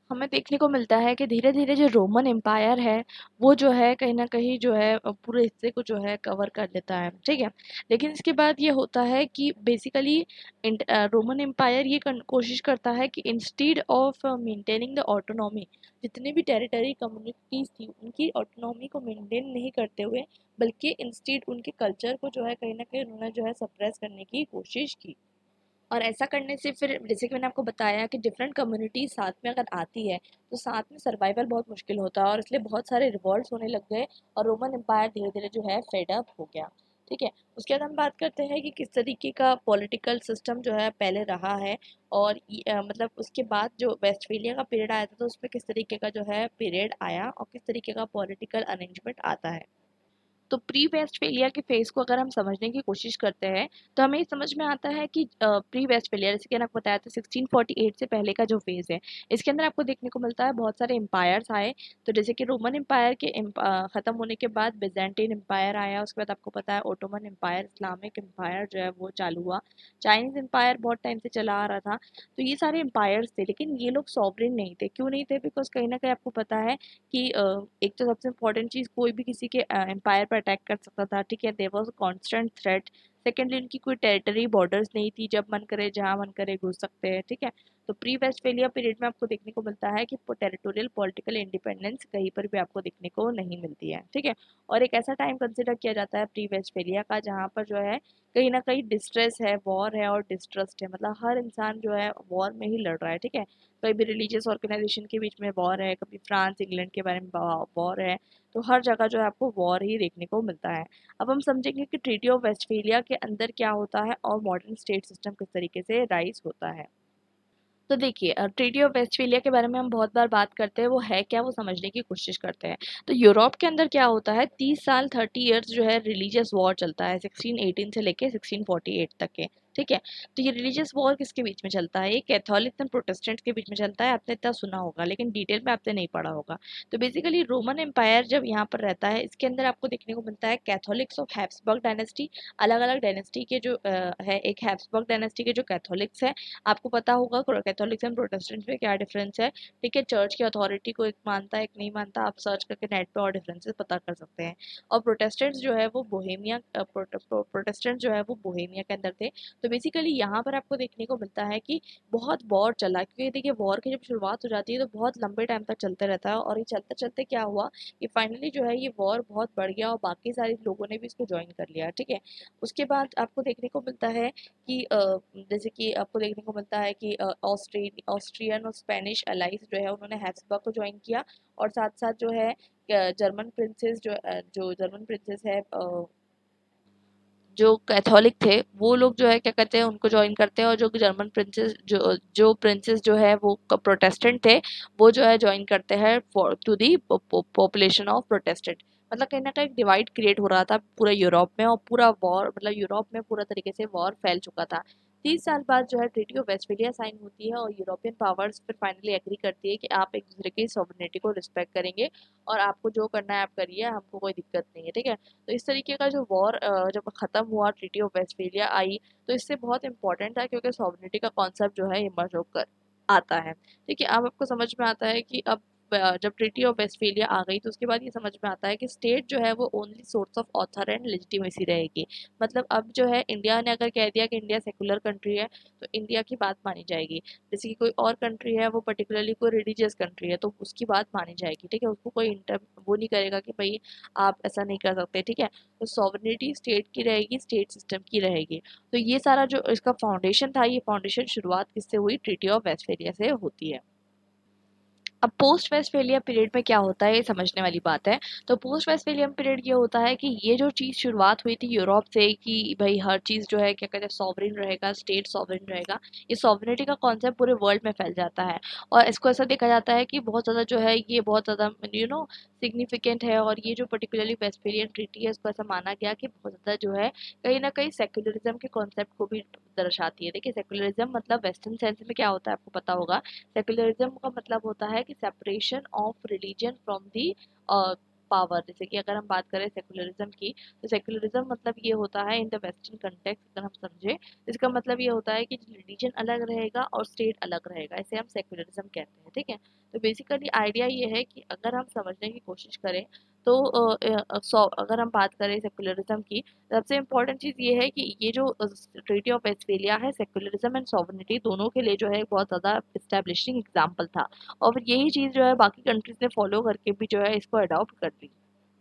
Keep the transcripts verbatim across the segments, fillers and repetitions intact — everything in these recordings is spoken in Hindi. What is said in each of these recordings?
हमें देखने को मिलता है कि धीरे-धीरे जो रोमन एम्पायर है, वो जो है कहीं न कहीं जो है अ, पूरे हिस्से को जो है कवर कर लेता है, ठीक है? लेकिन इसके बाद ये होता है कि बेसिकली इंट अ, रोमन एम्पायर ये कन कोशिश करता है कि instead of maintaining the autonomy, जितनी भी टेरिटरी कम्युनिटीज़ थी, उनकी ऑटोनॉमी को मेंटेन नहीं करते हुए, बल्कि इंस्टीड उनके कल्चर को जो है कहीं न कहीं उन्होंने जो है सप्रेस करने की कोशिश की। और ऐसा करने से फिर जैसे कि मैंने आपको बताया कि डिफरेंट कम्युनिटी साथ में अगर आती है तो साथ में सर्वाइवल बहुत मुश्किल होता है और इसलिए बहुत सारे रिवॉल्ट्स होने लग गए और रोमन एम्पायर धीरे धीरे जो है फेड अप हो गया। ठीक है, उसके बाद हम बात करते हैं कि किस तरीके का पॉलिटिकल सिस्टम जो है पहले रहा है और ये, अ, मतलब उसके बाद जो वेस्टफेलिया का पीरियड आया था तो उसमें किस तरीके का जो है पीरियड आया और किस तरीके का पॉलिटिकल अरेंजमेंट आता है। तो प्री वेस्टफेलिया के फेज़ को अगर हम समझने की कोशिश करते हैं, तो हमें ये समझ में आता है कि अ, प्री वेस्टफेलिया जैसे कि मैंने आपको बताया था सिक्सटीन फोर्टी एट से पहले का जो फेज़ है, इसके अंदर आपको देखने को मिलता है बहुत सारे एम्पायर्स आए। तो जैसे कि रोमन एम्पायर के एम्प अ, ख़त्म होने के बाद बिज़ेंटाइन एम्पायर आया, उसके बाद आपको पता है ओटोमन एम्पायर, इस्लामिक एम्पायर जो है वो चालू हुआ। चाइनीज़ एम्पायर बहुत टाइम से चला आ रहा था। तो ये सारे एम्पायर्स थे, लेकिन ये लोग सॉवरेन नहीं थे। क्यों नहीं थे? बिकॉज़ कहीं न कहीं आपको पता है कि अ, एक तो सबसे इम्पोर्टेंट चीज़ कोई भी किसी के एम्पायर पर अटैक कर सकता था, ठीक है, there was a constant threat. Secondly उनकी कोई टेरिटरी बॉर्डर्स नहीं थी, जब मन करे जहाँ मन करे घुस सकते हैं, ठीक है। तो प्री वेस्टफेलिया पीरियड में आपको देखने को मिलता है कि टेरिटोरियल पॉलिटिकल इंडिपेंडेंस कहीं पर भी आपको देखने को नहीं मिलती है, ठीक है। और एक ऐसा टाइम कंसिडर किया जाता है प्री वेस्टफेलिया का जहाँ पर जो है कहीं ना कहीं डिस्ट्रेस है, वॉर है और डिस्ट्रस्ट है, मतलब हर इंसान जो है वॉर में ही लड़ रहा है, ठीक है। कहीं भी रिलीजियस ऑर्गेनाइजेशन के बीच में वॉर है, कभी फ्रांस इंग्लैंड के बारे में वॉर है। तो हर जगह जो है आपको वॉर ही देखने को मिलता है। अब हम समझेंगे कि ट्रीटी ऑफ वेस्टफेलिया के अंदर क्या होता है और मॉडर्न स्टेट सिस्टम किस तरीके से राइज होता है। तो देखिए, ट्रीटी ऑफ वेस्टफेलिया के बारे में हम बहुत बार बात करते हैं, वो है क्या वो समझने की कोशिश करते हैं। तो यूरोप के अंदर क्या होता है, तीस साल थर्टी इयर्स जो है रिलीजियस वॉर चलता है, सिक्सटीन एटीन से लेके सिक्सटीन फोर्टी एट तक के, ठीक है। तो ये रिलीजियस वॉर किसके बीच में चलता है, ये कैथोलिक्स एंड प्रोटेस्टेंट्स के बीच में चलता है। आपने इतना सुना होगा लेकिन डिटेल में आपने नहीं पढ़ा होगा। तो बेसिकली रोमन एम्पायर जब यहाँ पर रहता है, इसके अंदर आपको देखने को मिलता है कैथोलिक्स ऑफ हैब्सबर्ग डायनेस्टी, अलग अलग डायनेस्टी के जो अ, है, एक हैब्सबर्ग डायनेस्टी के जो कैथोलिक्स है। आपको पता होगा कैथोलिक्स एंड प्रोटेस्टेंट्स में क्या डिफरेंस है, ठीक है। चर्च की अथॉरिटी को एक मानता है एक नहीं मानता, आप सर्च करके नेट पे और डिफरेंसेस पता कर सकते हैं। और प्रोटेस्टेंट्स जो है वो बोहेमिया प्रोटेस्टेंट जो है वो बोहेमिया के अंदर थे। तो बेसिकली यहाँ पर आपको देखने को मिलता है कि बहुत वॉर चला, क्योंकि देखिए वॉर की जब शुरुआत हो जाती है तो बहुत लंबे टाइम तक चलते रहता है और ये चलते चलते क्या हुआ कि फाइनली जो है ये वॉर बहुत बढ़ गया और बाकी सारे लोगों ने भी इसको ज्वाइन कर लिया, ठीक है। उसके बाद आपको देखने को मिलता है कि अ, जैसे कि आपको देखने को मिलता है कि ऑस्ट्रेली ऑस्ट्रियन और स्पेनिश अलाइज जो है उन्होंने हैब्सबर्ग को ज्वाइन किया और साथ साथ जो है अ, जर्मन प्रिंसेस जो अ, जो जर्मन प्रिंसेस है, अ, जो कैथोलिक थे वो लोग जो है क्या कहते हैं उनको ज्वाइन करते हैं, और जो जर्मन प्रिंसेस जो जो प्रिंसेस जो है वो प्रोटेस्टेंट थे, वो जो है ज्वाइन करते हैं for to the population of Protestant. मतलब कहीं ना कहीं डिवाइड क्रिएट हो रहा था पूरा यूरोप में और पूरा वॉर, मतलब यूरोप में पूरा तरीके से वॉर फैल चुका था। तीस साल बाद जो है ट्रीटी ऑफ वेस्टफेलिया साइन होती है और यूरोपियन पावर्स फिर फाइनली एग्री करती है कि आप एक दूसरे की सॉवरेनिटी को रिस्पेक्ट करेंगे और आपको जो करना है आप करिए, हमको कोई दिक्कत नहीं है, ठीक है। तो इस तरीके का जो वॉर जब खत्म हुआ, ट्रीटी ऑफ वेस्टफेलिया आई, तो इससे बहुत इंपॉर्टेंट था क्योंकि सॉवरेनिटी का कॉन्सेप्ट जो है इमर्ज होकर आता है, ठीक है। अब आपको समझ में आता है कि अब अ, जब ट्रीटी ऑफ वेस्टफेलिया आ गई तो उसके बाद ये समझ में आता है कि स्टेट जो है वो only source of author and legitimacy रहेगी। मतलब अब जो है इंडिया ने अगर कह दिया कि इंडिया सेकुलर कंट्री है तो इंडिया की बात मानी जाएगी। जैसे कि कोई और कंट्री है वो पर्टिकुलरली कोई रिलीजियस कंट्री है तो उसकी बात मानी जाएगी, ठीक है। उसको कोई इंटर वो नहीं करेगा कि भाई आप ऐसा नहीं कर सकते, ठीक है। तो सॉवरेनिटी स्टेट की रहेगी, स्टेट सिस्टम की रहेगी। तो ये सारा जो इसका फाउंडेशन था, ये फाउंडेशन शुरुआत किससे हुई, ट्रीटी ऑफ वेस्टफेलिया से होती है। अब पोस्ट वेस्टफेलिया पीरियड में क्या होता है ये समझने वाली बात है। तो पोस्ट वेस्टफेलिया पीरियड ये होता है कि ये जो चीज़ शुरुआत हुई थी यूरोप से कि भाई हर चीज़ जो है क्या कहते हैं सॉवरेन रहेगा, स्टेट सॉवरेन रहेगा, ये सॉवरेनिटी का कॉन्सेप्ट पूरे वर्ल्ड में फैल जाता है। और इसको ऐसा देखा जाता है कि बहुत ज़्यादा जो है ये बहुत ज़्यादा यू नो सिग्निफिकेंट है, और ये जो पर्टिकुलरली वेस्टफेलियन ट्रीटी है इसको ऐसा माना गया कि बहुत ज़्यादा जो है कहीं ना कहीं सेक्युलरिज्म के कॉन्सेप्ट को भी दर्शाती है। देखिए सेक्युलरिज्म मतलब वेस्टर्न सेंस में क्या होता है आपको पता होगा। सेक्युलरिज्म का मतलब होता है कि separation of religion from the power, जैसे कि अगर हम बात करें सेकुलरिज्म की, तो सेकुलरिज्म मतलब ये होता है इन द वेस्टर्न कंटेक्स्ट, अगर हम समझे इसका मतलब ये होता है कि रिलीजन अलग रहेगा और स्टेट अलग रहेगा, इसे हम सेकुलरिज्म कहते हैं। ठीक है, तो बेसिकली आइडिया ये है कि अगर हम समझने की कोशिश करें तो अ, अ, सो अगर हम बात करें सेकुलरिज्म की, सबसे इम्पोर्टेंट चीज़ ये है कि ये जो ट्रीटी ऑफ वेस्टफेलिया है, सेकुलरिज्म एंड सॉवरेनिटी दोनों के लिए जो है बहुत ज़्यादा इस्टेब्लिशिंग एग्जाम्पल था, और फिर यही चीज़ जो है बाकी कंट्रीज ने फॉलो करके भी जो है इसको अडॉप्ट कर ली।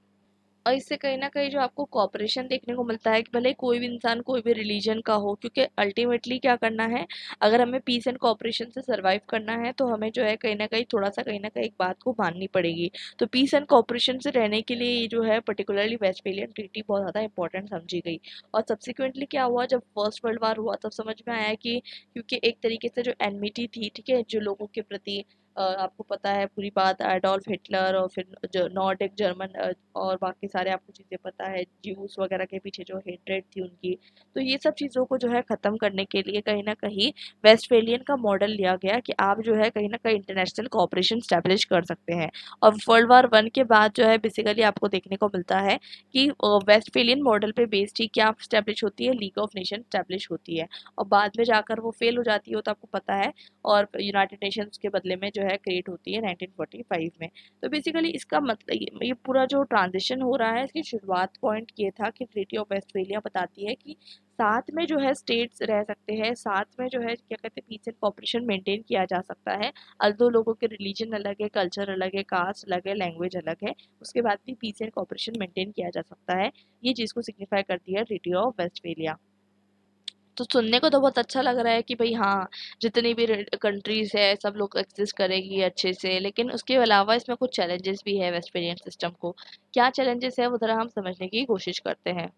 और इससे कहीं ना कहीं जो आपको कॉपरेशन देखने को मिलता है कि भले कोई भी इंसान कोई भी रिलीजन का हो, क्योंकि अल्टीमेटली क्या करना है, अगर हमें पीस एंड कॉपरेशन से सरवाइव करना है तो हमें जो है कहीं ना कहीं थोड़ा सा कहीं ना कहीं एक बात को माननी पड़ेगी। तो पीस एंड कॉपरेशन से रहने के लिए ये जो है पर्टिकुलरली वेस्टफेलियन ट्रीटी बहुत ज़्यादा इंपॉर्टेंट समझी गई। और सब्सिक्वेंटली क्या हुआ, जब फर्स्ट वर्ल्ड वार हुआ तब समझ में आया कि क्योंकि एक तरीके से जो एनमिटी थी, ठीक है, जो लोगों के प्रति, अ, आपको पता है पूरी बात, एडोल्फ हिटलर और फिर जो नॉर्डिक जर्मन और बाकी सारे आपको चीज़ें पता है, ज्यूस वगैरह के पीछे जो हेट्रेड थी उनकी, तो ये सब चीज़ों को जो है ख़त्म करने के लिए कहीं ना कहीं वेस्टफेलियन का मॉडल लिया गया कि आप जो है कहीं ना कहीं इंटरनेशनल कोऑपरेशन स्टैब्लिश कर सकते हैं। और वर्ल्ड वार वन के बाद जो है बेसिकली आपको देखने को मिलता है कि वेस्टफेलियन मॉडल पे बेस्ड ही क्या स्टैब्लिश होती है, लीग ऑफ नेशन स्टैब्लिश होती है, और बाद में जाकर वो फेल हो जाती है तो आपको पता है, और यूनाइटेड नेशंस के बदले में जो है क्रिएट होती है नाइनटीन फोर्टी फाइव में। तो बेसिकली इसका मतलब ये पूरा जो ट्रांजिशन हो रहा है, इसकी शुरुआत पॉइंट ये था कि ट्रीटी ऑफ वेस्टफेलिया बताती है कि साथ में जो है स्टेट्स रह सकते हैं, साथ में जो है क्या कहते हैं पीस एंड कॉपरेशन मेंटेन किया जा सकता है। अल्दो लोगों के रिलीजन अलग है, कल्चर अलग है, कास्ट अलग है, लैंग्वेज अलग है, उसके बाद भी पीस एंड कॉपरेशन मेंटेन किया जा सकता है। ये चीज़ को सिग्निफाई करती है ट्रीटी ऑफ वेस्टफेलिया। तो सुनने को तो बहुत अच्छा लग रहा है कि भाई हाँ, जितनी भी कंट्रीज है सब लोग एग्जिस्ट करेगी अच्छे से, लेकिन उसके अलावा इसमें कुछ चैलेंजेस भी है वेस्टफेलियन सिस्टम को। क्या चैलेंजेस है वो ज़रा हम समझने की कोशिश करते हैं।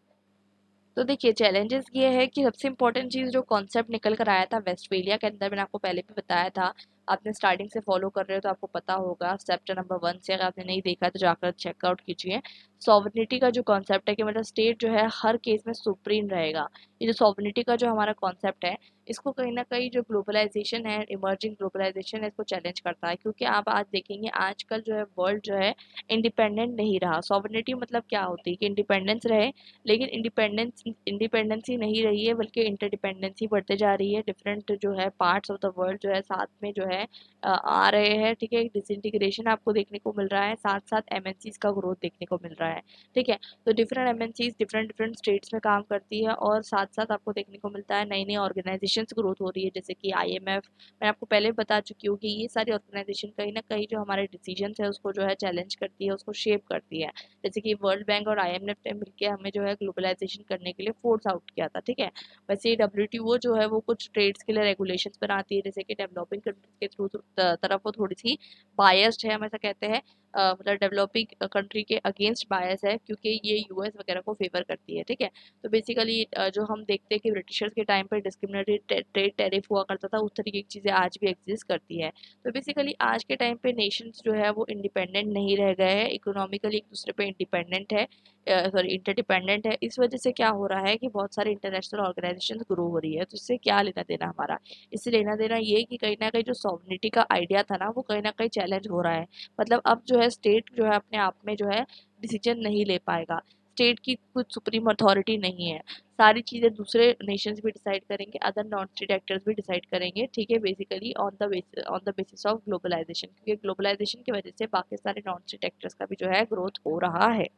तो देखिए चैलेंजेस ये है कि सबसे इम्पोर्टेंट चीज़ जो कॉन्सेप्ट निकल कर आया था वेस्टफेलिया के अंदर, मैंने आपको पहले भी बताया था, आपने स्टार्टिंग से फॉलो कर रहे हो तो आपको पता होगा, चैप्टर नंबर वन से, अगर आपने नहीं देखा तो जाकर चेकआउट कीजिए। सॉवरेनिटी का जो कॉन्सेप्ट है कि मतलब स्टेट जो है हर केस में सुप्रीम रहेगा, ये जो सॉवरेनिटी का जो हमारा कॉन्सेप्ट है, इसको कहीं ना कहीं जो ग्लोबलाइजेशन है, इमर्जिंग ग्लोबलाइजेशन है, इसको चैलेंज करता है। क्योंकि आप आज देखेंगे आजकल जो है वर्ल्ड जो है इंडिपेंडेंट नहीं रहा। सॉवरेनिटी मतलब क्या होती है कि इंडिपेंडेंस रहे, लेकिन इंडिपेंडेंस इंडिपेंडेंसी नहीं रही है, बल्कि इंटरडिपेंडेंसी बढ़ते जा रही है। डिफरेंट जो है पार्ट्स ऑफ द वर्ल्ड जो है साथ में जो है अ, आ रहे हैं, ठीक है, डिसइंटीग्रेशन आपको देखने को मिल रहा है, साथ साथ एमएनसीज का ग्रोथ देखने को मिल रहा है। ठीक है, तो different MNCs different different states में काम करती है, और साथ साथ आपको देखने को मिलता है नई नई ऑर्गेनाइजेशंस ग्रोथ हो रही है, जैसे कि आईएमएफ, मैं आपको पहले बता चुकी हूँ कि ये सारी ऑर्गेनाइजेशन कहीं ना कहीं जो हमारे डिसीजन है उसको जो है चैलेंज करती है, उसको शेप करती है। जैसे कि वर्ल्ड बैंक और आईएमएफ ने मिलकर हमें जो है ग्लोबलाइजेशन करने के लिए फोर्स आउट किया था। ठीक है, वैसे डब्ल्यूटीओ जो है वो कुछ ट्रेड्स के लिए रेगुलेशंस बनाती है, जैसे कि डेवलपिंग कंट्रीज के थ्रू तरफ वो थोड़ी सी बायस्ड है, हम ऐसा कहते हैं, अ, मतलब डेवलपिंग कंट्री के अगेंस्ट बायस है, क्योंकि ये यूएस वगैरह को फेवर करती है। ठीक है, तो बेसिकली जो हम देखते हैं कि ब्रिटिशर्स के टाइम पर डिस्क्रिमिनेटरी ट्रेड टैरिफ हुआ करता था, उस तरीके की चीज़ें आज भी एग्जिस्ट करती है। तो बेसिकली आज के टाइम पे नेशंस जो है वो इंडिपेंडेंट नहीं रह गए हैं, इकोनॉमिकली एक दूसरे पे इंडिपेंडेंट है, सॉरी इंटरडिपेंडेंट है। इस वजह से क्या हो रहा है कि बहुत सारी इंटरनेशनल ऑर्गेनाइजेशन ग्रो हो रही है। तो इससे क्या लेना देना हमारा, इससे लेना देना ये कि कहीं ना कहीं जो सॉवरेनिटी का आइडिया था ना, वो कहीं ना कहीं चैलेंज हो रहा है। मतलब अब जो है स्टेट जो है अपने आप में जो है डिसीजन नहीं ले पाएगा, स्टेट की कुछ सुप्रीम अथॉरिटी नहीं है, सारी चीज़ें दूसरे नेशंस भी डिसाइड करेंगे, अदर नॉन स्टेट एक्टर्स भी डिसाइड करेंगे। ठीक है, basically on the basis on the basis of globalization, क्योंकि ग्लोबलाइजेशन की वजह से बाकी सारे नॉन स्टेट एक्टर्स का भी जो है ग्रोथ हो रहा है।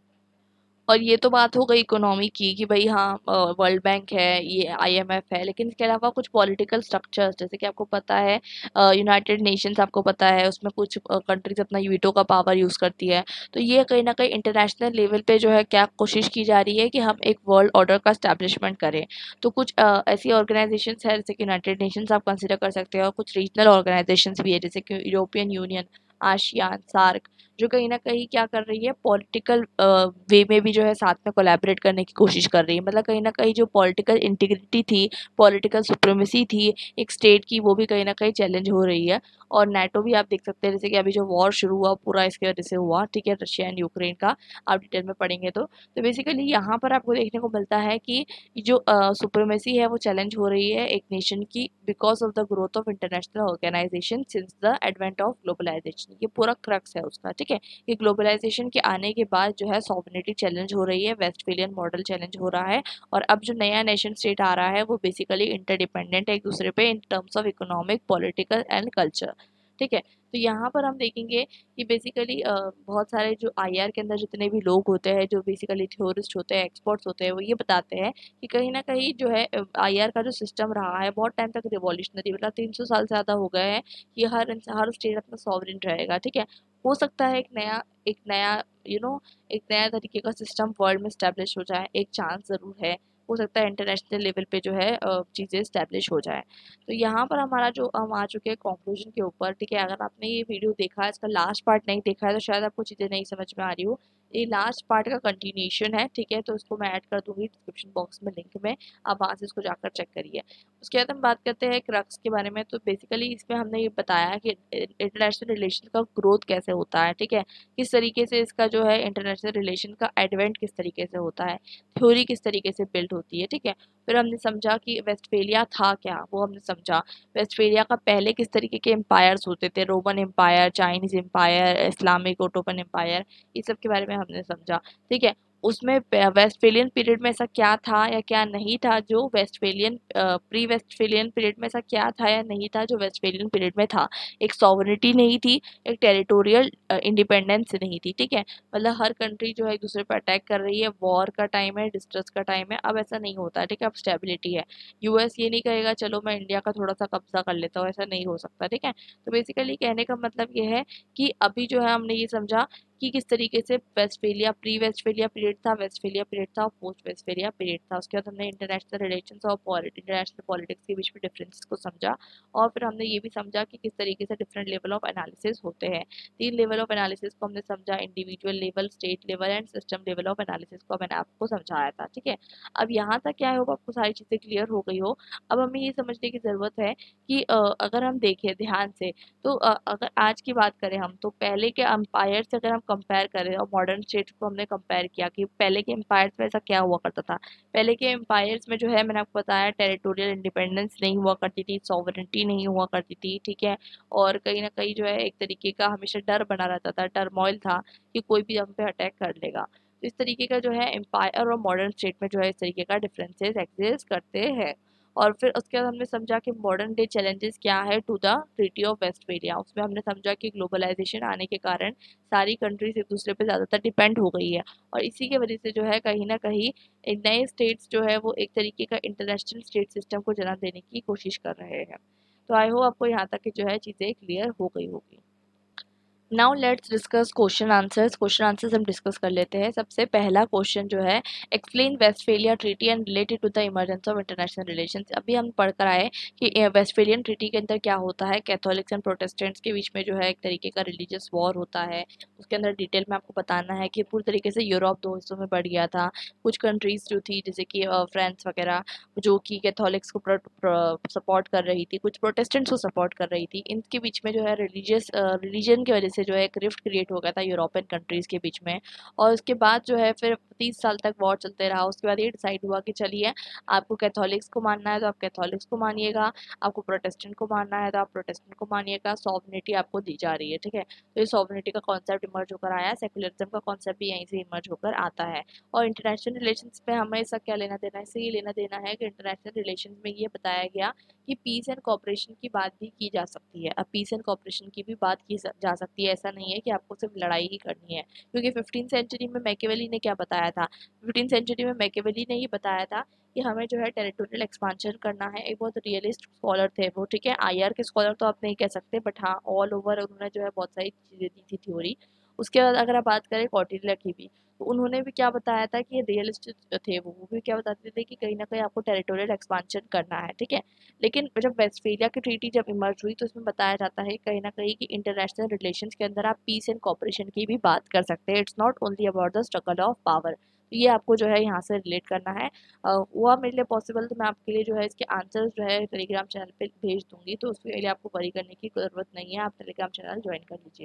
और ये तो बात हो गई इकोनॉमी की कि भाई हाँ, वर्ल्ड बैंक है, ये आईएमएफ है, लेकिन इसके अलावा कुछ पॉलिटिकल स्ट्रक्चर्स, जैसे कि आपको पता है यूनाइटेड नेशंस, आपको पता है उसमें कुछ कंट्रीज अपना वीटो का पावर यूज़ करती है। तो ये कहीं ना कहीं इंटरनेशनल लेवल पे जो है क्या कोशिश की जा रही है कि हम एक वर्ल्ड ऑर्डर का स्टैब्लिशमेंट करें। तो कुछ अ, ऐसी ऑर्गेनाइजेशंस है जैसे कि यूनाइटेड नेशंस आप कंसिडर कर सकते हैं, और कुछ रीजनल ऑर्गेनाइजेशंस भी है जैसे कि यूरोपियन यूनियन, आसियान, सार्क, जो कहीं ना कहीं क्या कर रही है, पॉलिटिकल वे में भी जो है साथ में कोलैबोरेट करने की कोशिश कर रही है। मतलब कहीं ना कहीं जो पॉलिटिकल इंटीग्रिटी थी, पॉलिटिकल सुप्रीमेसी थी एक स्टेट की, वो भी कहीं ना कहीं चैलेंज हो रही है। और नाटो भी आप देख सकते हैं, जैसे कि अभी जो वॉर शुरू हुआ पूरा इसकी वजह से हुआ, ठीक है, रशिया एंड यूक्रेन का, आप डिटेल में पढ़ेंगे तो तो बेसिकली यहाँ पर आपको देखने को मिलता है कि जो सुप्रीमेसी है वो चैलेंज हो रही है एक नेशन की, because of the growth of international organization since the advent of globalization. ये पूरा क्रक्स है उसका। ठीक है, ठीक है। ये ग्लोबलाइजेशन के आने के बाद जो है सॉवरेनिटी चैलेंज हो रही है, वेस्टफेलियन मॉडल चैलेंज हो रहा है, और अब जो नया नेशन स्टेट आ रहा है वो बेसिकली इंटरडिपेंडेंट है एक दूसरे पे in terms of economic, political and culture, ठीक है। तो यहाँ पर हम देखेंगे कि बेसिकली बहुत सारे जो आईआर के अंदर जितने भी लोग होते हैं, जो बेसिकली थ्योरिस्ट होते हैं, एक्सपर्ट्स होते हैं, वो ये बताते हैं कि कहीं ना कहीं जो है आईआर का जो सिस्टम रहा है बहुत टाइम तक रिवॉल्यूशनरी, मतलब तीन सौ साल से ज़्यादा हो गए हैं कि हर हर स्टेट अपना सॉवरेन रहेगा, ठीक है। हो सकता है एक नया एक नया यू you नो know, एक नया तरीके का सिस्टम वर्ल्ड में स्टैब्लिश हो जाए, एक चांस ज़रूर है। हो सकता है इंटरनेशनल लेवल पे जो है चीज़ें स्टैब्लिश हो जाए। तो यहाँ पर हमारा जो हम आ चुके हैं कंक्लूजन के ऊपर, ठीक है। अगर आपने ये वीडियो देखा है, इसका लास्ट पार्ट नहीं देखा है, तो शायद आपको चीज़ें नहीं समझ में आ रही हो। ये लास्ट पार्ट का कंटिन्यूशन है, ठीक है। तो इसको मैं ऐड कर दूंगी डिस्क्रिप्शन बॉक्स में लिंक में, आप वहाँ से इसको जाकर चेक करिए। उसके बाद हम बात करते हैं क्रक्स के बारे में। तो बेसिकली इसमें हमने ये बताया कि इंटरनेशनल रिलेशन का ग्रोथ कैसे होता है, ठीक है। किस तरीके से इसका जो है इंटरनेशनल रिलेशन का एडवेंट किस तरीके से होता है, थ्योरी किस तरीके से बिल्ड होती है, ठीक है। फिर हमने समझा कि वेस्टफेलिया था क्या, वो हमने समझा। वेस्टफेलिया का पहले किस तरीके के एम्पायर्स होते थे, Roman empire, Chinese empire, Islamic Ottoman empire, ये सब के बारे में हमने समझा, ठीक है। उसमें वेस्टफेलियन पीरियड में ऐसा क्या था या क्या नहीं था जो वेस्टफेलियन प्री वेस्टफेलियन पीरियड में ऐसा क्या था या नहीं था जो वेस्टफेलियन पीरियड में था। एक सॉवरेनिटी नहीं थी, एक टेरिटोरियल इंडिपेंडेंस नहीं थी, ठीक है। मतलब हर कंट्री जो है एक दूसरे पर अटैक कर रही है, वॉर का टाइम है, डिस्ट्रेस का टाइम है। अब ऐसा नहीं होता, ठीक है। अब स्टेबिलिटी है। यूएस ये नहीं कहेगा चलो मैं इंडिया का थोड़ा सा कब्जा कर लेता हूँ, ऐसा नहीं हो सकता, ठीक है। तो बेसिकली कहने का मतलब ये है कि अभी जो है हमने ये समझा कि किस तरीके से वेस्टफेलिया प्री वेस्टफेलिया पीरियड था, वेस्टफेलिया पीरियड था और पोस्ट वेस्टफेलिया पीरियड था। उसके बाद हमने इंटरनेशनल रिलेशंस और इंटरनेशनल पॉलिटिक्स के बीच में डिफरेंसेस को समझा, और फिर हमने ये भी समझा कि किस तरीके से डिफरेंट लेवल ऑफ एनालिसिस होते हैं। तीन लेवल ऑफ एनालिसिस को हमने समझा, individual level, state level and system level of analysis को मैंने आपको समझाया था, ठीक है। अब यहाँ तक क्या होगा, आपको सारी चीज़ें क्लियर हो गई हो। अब हमें ये समझने की ज़रूरत है कि अगर हम देखें ध्यान से, तो अगर आज की बात करें हम, तो पहले के एम्पायर से अगर हम कंपेयर करें और मॉडर्न स्टेट को हमने कंपेयर किया कि पहले के एम्पायर्स में ऐसा क्या हुआ करता था। पहले के एम्पायर्स में जो है मैंने आपको बताया टेरिटोरियल इंडिपेंडेंस नहीं हुआ करती थी, सॉवरेनिटी नहीं हुआ करती थी, ठीक है। और कहीं ना कहीं जो है एक तरीके का हमेशा डर बना रहता था, टर्मोइल था कि कोई भी हम पे अटैक कर लेगा। तो इस तरीके का जो है एम्पायर और मॉडर्न स्टेट में जो है इस तरीके का डिफरेंसेस एग्जिस्ट करते हैं। और फिर उसके बाद हमने समझा कि मॉडर्न डे चैलेंजेस क्या है to the treaty of Westphalia. उसमें हमने समझा कि ग्लोबलाइजेशन आने के कारण सारी कंट्रीज एक दूसरे पे ज़्यादातर डिपेंड हो गई है, और इसी के वजह से जो है कहीं ना कहीं नए स्टेट्स जो है वो एक तरीके का इंटरनेशनल स्टेट सिस्टम को जन्म देने की कोशिश कर रहे हैं। तो आई होप आपको यहाँ तक की जो है चीज़ें क्लियर हो गई होगी। Now let's discuss question answers. Question answers हम डिस्कस कर लेते हैं। सबसे पहला क्वेश्चन जो है, explain Westphalia treaty and related to the emergence of international relations. अभी हम पढ़कर आए कि वेस्टफेलियन ट्रीटी के अंदर क्या होता है, कैथोलिक्स एंड प्रोटेस्टेंट्स के बीच में जो है एक तरीके का रिलीजियस वॉर होता है। उसके अंदर डिटेल में आपको बताना है कि पूरी तरीके से यूरोप दो हिस्सों में बढ़ गया था। कुछ कंट्रीज जो थी जैसे कि फ्रांस वगैरह, जो कि कैथोलिक्स को सपोर्ट कर रही थी, कुछ प्रोटेस्टेंट्स को सपोर्ट कर रही थी। इनके बीच में जो है रिलीजियस रिलीजन की वजह से जो है एक रिफ्ट क्रिएट हो गया था यूरोपियन कंट्रीज के बीच में। और उसके बाद जो है फिर तीस साल तक वॉर चलते रहा। उसके बाद ये डिसाइड हुआ कि चलिए आपको कैथोलिक्स को मानना है तो आप कैथोलिक्स को मानिएगा, आपको प्रोटेस्टेंट को मानना है तो आप प्रोटेस्टेंट को मानिएगा। सॉवरेनिटी आपको दी जा रही है, ठीक है। तो ये सॉवरेनिटी का कॉन्सेप्ट इमर्ज होकर आया, सेकुलरिज्म का कॉन्सेप्ट भी यहीं से इमर्ज होकर आता है। और इंटरनेशनल रिलेशंस में हमें इसका क्या लेना देना है, इससे ये लेना देना है कि इंटरनेशनल रिलेशंस में ये बताया गया कि पीस एंड कॉपरेशन की बात भी की जा सकती है। अब पीस एंड कॉपरेशन की भी बात की जा सकती है, ऐसा नहीं है कि आपको सिर्फ लड़ाई ही करनी है। क्योंकि फिफ्टीन सेंचुरी में मैकियावेली ने क्या बताया था, फिफ्टीन सेंचुरी में मैकियावेली ने ये बताया था कि हमें जो है टेरिटोरियल एक्सपांशन करना है। एक बहुत रियलिस्ट स्कॉलर थे वो, ठीक है। आईआर के स्कॉलर तो आप नहीं कह सकते, बट हाँ ऑल ओवर उन्होंने जो है बहुत सारी चीज़ें दी थी थ्योरी। उसके बाद अगर आप बात करें कौटिल्य की भी, तो उन्होंने भी क्या बताया था कि ये रियलिस्ट थे वो वो भी क्या बताते थे कि कहीं ना कहीं आपको टेरिटोरियल एक्सपांशन करना है, ठीक है। लेकिन जब वेस्टफेलिया की ट्रीटी जब इमर्ज हुई तो इसमें बताया जाता है कहीं ना कहीं कि इंटरनेशनल रिलेशंस के अंदर आप पीस एंड कॉपरेशन की भी बात कर सकते हैं। It's not only about the struggle of power. तो ये आपको जो है यहाँ से रिलेट करना है। वो मेरे लिए पॉसिबल, तो मैं आपके लिए जो है इसके आंसर्स जो है टेलीग्राम चैनल पे भेज दूंगी, तो उसके लिए आपको वरी करने की ज़रूरत नहीं है, आप टेलीग्राम चैनल ज्वाइन कर लीजिए।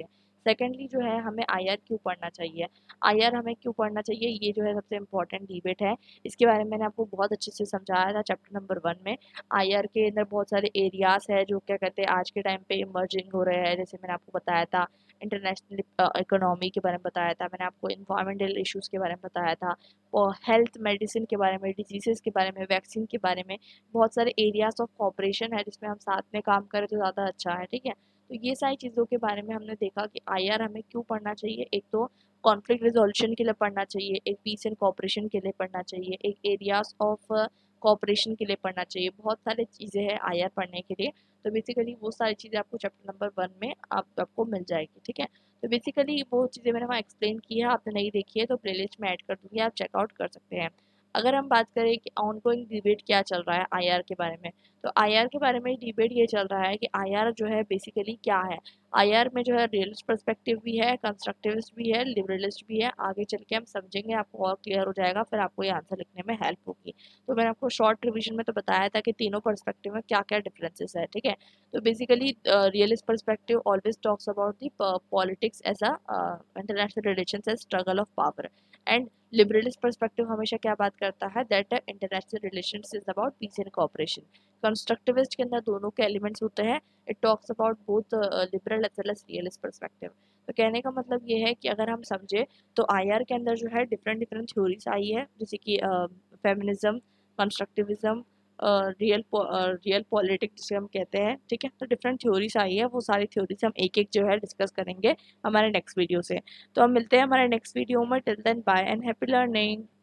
सेकेंडली जो है हमें आई आर क्यों पढ़ना चाहिए, आई आर हमें क्यों पढ़ना चाहिए, ये जो है सबसे इम्पोर्टेंट डिबेट है। इसके बारे में मैंने आपको बहुत अच्छे से समझाया था चैप्टर नंबर वन में। आई आर के अंदर बहुत सारे एरियाज है जो क्या कहते हैं आज के टाइम पे इमर्जिंग हो रहे हैं, जैसे मैंने आपको बताया था इंटरनेशनल इकोनॉमी के बारे में बताया था, मैंने आपको इन्वायरमेंटल इश्यूज़ के बारे में बताया था, और हेल्थ मेडिसिन के बारे में, डिजीज़ के बारे में, वैक्सीन के बारे में। बहुत सारे एरियाज ऑफ कॉपरेशन है जिसमें हम साथ में काम करें तो ज़्यादा अच्छा है, ठीक है। तो ये सारी चीज़ों के बारे में हमने देखा कि आई आर हमें क्यों पढ़ना चाहिए। एक तो कॉन्फ्लिक्ट रिजोल्यूशन के लिए पढ़ना चाहिए, एक पीस एंड कॉपरेशन के लिए पढ़ना चाहिए, एक एरियाज ऑफ कॉपरेशन के लिए पढ़ना चाहिए। बहुत सारी चीज़ें हैं आई आर पढ़ने के लिए। तो बेसिकली वो सारी चीज़ें आपको चैप्टर नंबर वन में आप आपको मिल जाएगी, ठीक है। तो बेसिकली वो चीज़ें मैंने वहाँ एक्सप्लेन की है, आपने नहीं देखी है तो प्लेलिस्ट में ऐड कर दूँगी, आप चेकआउट कर सकते हैं। अगर हम बात करें कि ऑनगोइंग डिबेट क्या चल रहा है आई आर के बारे में, तो आई आर के बारे में डिबेट ये चल रहा है कि आई आर जो है बेसिकली क्या है। आई आर में जो है रियलिस्ट पर्सपेक्टिव भी है, कंस्ट्रक्टिविस्ट भी है, लिबरलिस्ट भी है। आगे चल के हम समझेंगे, आपको और क्लियर हो जाएगा, फिर आपको ये आंसर लिखने में हेल्प होगी। तो मैंने आपको शॉर्ट रिविजन में तो बताया था कि तीनों पर्सपेक्टिव में क्या क्या डिफरेंसेस है, ठीक है। तो basically realist perspective always talks about the politics as a international relations as struggle of power, and liberalist perspective हमेशा क्या बात करता है, that international relations is about peace and cooperation. Constructivist के अंदर दोनों के एलिमेंट्स होते हैं, it talks about both liberal as well as realist perspective. तो कहने का मतलब ये है कि अगर हम समझे तो आई आर के अंदर जो है डिफरेंट डिफरेंट थ्योरीज आई है, जैसे कि feminism, constructivism, real real politics जिसे हम कहते हैं, ठीक है। तो डिफरेंट थ्योरीज आई है, वो सारी थ्योरीज हम एक एक जो है डिस्कस करेंगे हमारे नेक्स्ट वीडियो से। तो हम मिलते हैं हमारे नेक्स्ट वीडियो में। Till then bye and happy learning.